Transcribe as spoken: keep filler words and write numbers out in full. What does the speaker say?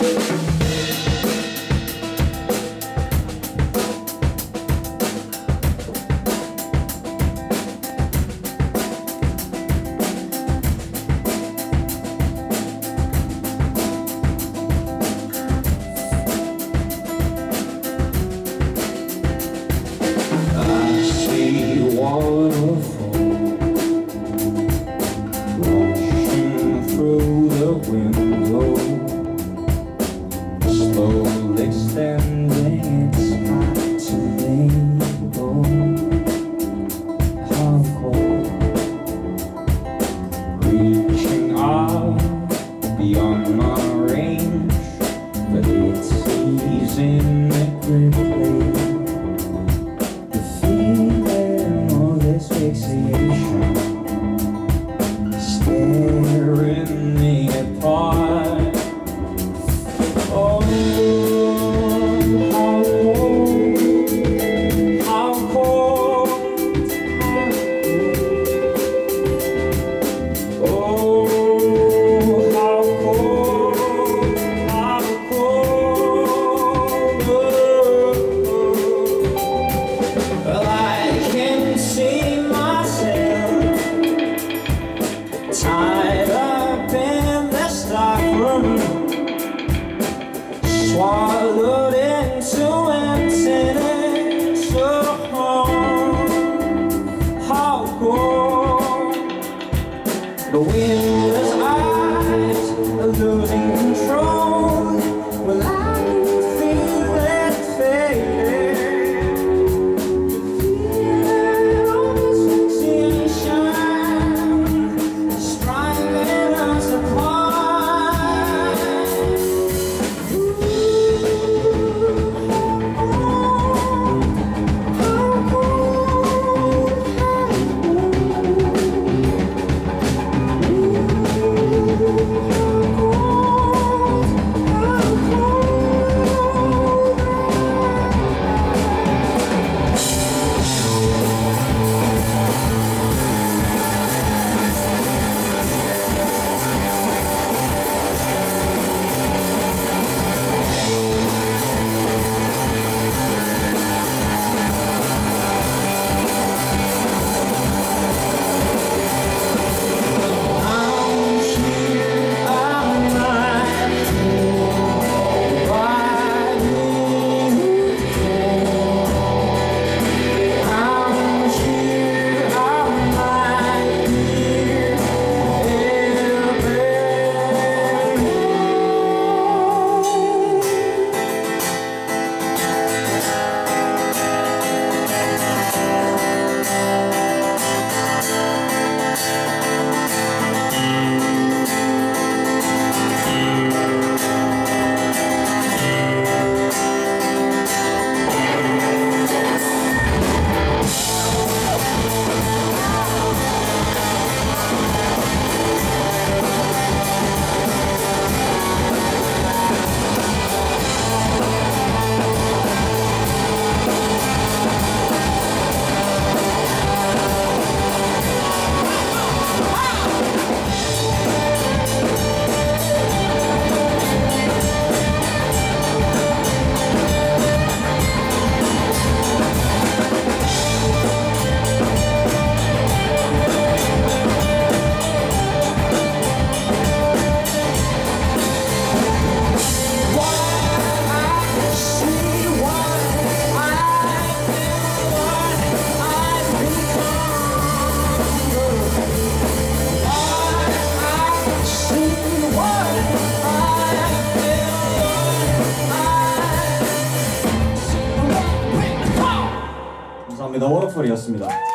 Waterfall rushing through the window, slowly extending its path to label. How cold, reaching out beyond my range, but it's easing quickly. Asphyxiation, staring me apart. Oh, how cold, how cold, how cold. Oh, how cold, how cold. Oh, well, I can see tied up in the stock room, swallowed into emptiness. Oh, how cold. The windless eyes are losing control. Well, I feel it fading. Feeling all this asphyxiation striving us apart. How cold, 감사합니다. 워터폴이었습니다.